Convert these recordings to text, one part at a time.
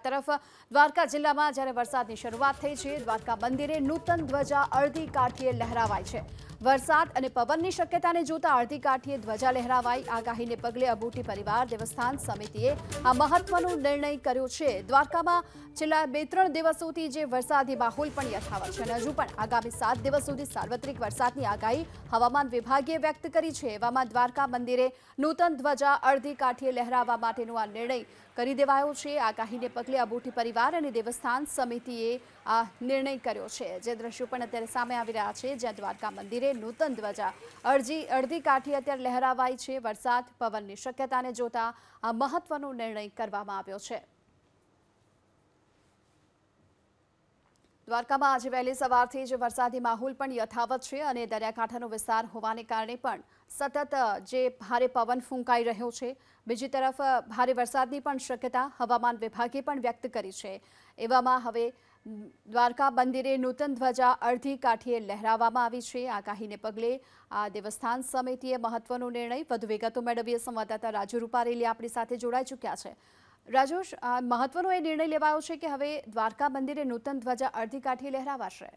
તરફ દ્વારકા જિલ્લામાં જ્યારે વરસાદની શરૂઆત થઈ છે, દ્વારકા મંદિરે નૂતન ધ્વજા અડધી કાઠીએ લહેરાવાઈ છે। વરસાદ અને પવનની શક્યતાને જોતા અડધી કાઠીએ ધ્વજા લહેરાવાઈ। આગાહીને પગલે અબોટી પરિવાર દેવસ્થાન સમિતિએ આ મહત્વનો નિર્ણય કર્યો છે। દ્વારકામાં છેલ્લા 2-3 દિવસોથી જે વરસાદી માહોલ પણ યથાવત છે અને હજુ પણ આગામી 7 દિવસ સુધી સાર્વત્રિક વરસાદની આગાહી હવામાન વિભાગે વ્યક્ત કરી છે। એવામાં દ્વારકા મંદિરે નૂતન ધ્વજા અડધી કાઠીએ લહેરાવવા માટેનો આ નિર્ણય કરી દેવાયો છે। આગાહીને પગલે અબોટી પરિવાર અને દેવસ્થાન સમિતિએ આ નિર્ણય કર્યો છે। જે દ્રશ્યો પણ અત્યારે સામે આવી રહ્યા છે, જ્યાં દ્વારકા મંદિરે નૂતન ધ્વજા અડધી કાઠી અત્યારે લહેરાવાઈ છે। વરસાદ પવનની શક્યતાને જોતા આ મહત્વનો નિર્ણય કરવામાં આવ્યો છે। દ્વારકામાં આજે વહેલી સવારથી જ વરસાદી માહોલ પણ યથાવત છે અને દરિયાકાંઠાનો વિસ્તાર હોવાને કારણે પણ સતત જે ભારે પવન ફૂંકાઈ રહ્યો છે। બીજી તરફ ભારે વરસાદની પણ શક્યતા હવામાન વિભાગે પણ વ્યક્ત કરી છે। એવામાં હવે દ્વારકા મંદિરે નૂતન ધ્વજા અડધી કાઠીએ લહેરાવવામાં આવી છે। આગાહીને પગલે આ દેવસ્થાન સમિતિએ મહત્વનો નિર્ણય। વધુ વિગતો મેળવીએ સંવાદદાતા રાજુ રૂપારેલી આપણી સાથે જોડાઈ ચૂક્યા છે। રાજુ, મહત્વનો એ નિર્ણય લેવાયો છે કે હવે દ્વારકા મંદિરે નૂતન ધ્વજા અડધી કાઠીએ લહેરાવાશે।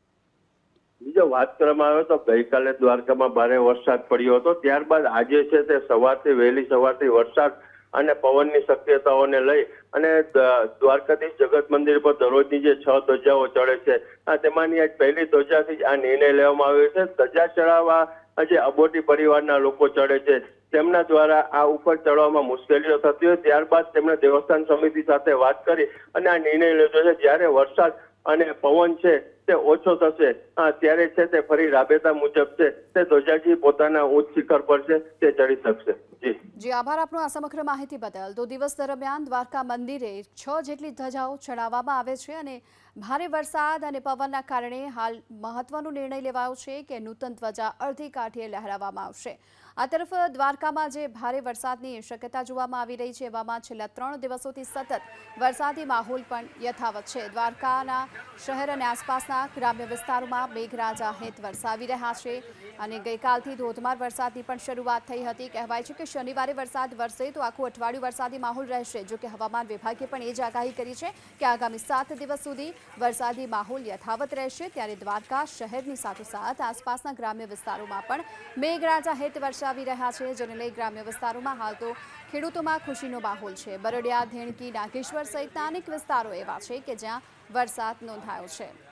બીજો વાત કરવામાં આવે તો ગઈકાલે દ્વારકામાં ભારે વરસાદ પડ્યો હતો, ત્યારબાદ આજે છે તે વહેલી સવારથી વરસાદ અને પવનની શક્યતાઓને લઈ અને દ્વારકાધીશ જગત મંદિર પર દરરોજની જે 6 ધ્વજાઓ ચડે છે, તેમાંની આજ પહેલી ધ્વજાથી આ નિર્ણય લેવામાં આવ્યો છે। ધ્વજા ચડાવવા જે અબોટી પરિવારના લોકો ચડે છે, તેમના દ્વારા આ ઉપર ચડવામાં મુશ્કેલીઓ થતી હોય, ત્યારબાદ તેમણે દેવસ્થાન સમિતિ સાથે વાત કરી અને આ નિર્ણય લીધો છે। જ્યારે વરસાદ અને પવન છે તે ઓછો થશે ત્યારે છે તે ફરી રાબેતા મુજબ છે તે ધ્વજાજી પોતાના ઉચ્ચ શિખર પર છે તે ચડી શકશે। જી આભાર આપનો આ સમગ્ર માહિતી બદલ। તો દિવસ દરમિયાન દ્વારકા મંદિરે 6 જેટલી ધજાઓ ચડાવવામાં આવે છે અને ભારે વરસાદ અને પવનના કારણે હાલ મહત્વનો નિર્ણય લેવાયો છે કે નૂતન ધ્વજા અડધી કાઠીએ લહેરાવવામાં આવશે। આ તરફ દ્વારકામાં જે ભારે વરસાદની શક્યતા જોવામાં આવી રહી છે, એવામાં છેલ્લા 3 દિવસોથી સતત વરસાદી માહોલ પણ યથાવત છે। દ્વારકાના શહેર અને આસપાસના ગ્રામ્ય વિસ્તારોમાં મેઘરાજા હેત વરસાવી રહ્યા છે અને ગઈકાલથી ધોધમાર વરસાદની પણ શરૂઆત થઈ હતી। કહેવાય છે કે શનિવારે વરસાદ વરસે તો આખું અઠવાડિયું વરસાદી માહોલ રહેશે। જો કે હવામાન વિભાગે પણ એ જ આગાહી કરી છે કે આગામી 7 દિવસ સુધી વરસાદી માહોલ યથાવત રહેશે। ત્યારે દ્વારકા શહેરની સાથોસાથ આસપાસના ગ્રામ્ય વિસ્તારોમાં પણ મેઘરાજા હેત વરસાવી રહ્યા છે, જેને લઈ ગ્રામ્ય વિસ્તારોમાં હાલ તો ખેડૂતોમાં ખુશીનો માહોલ છે। બરડિયા, ધેણકી, નાગેશ્વર સહિતના અનેક વિસ્તારો એવા છે કે જ્યાં વરસાદ નોંધાયો છે।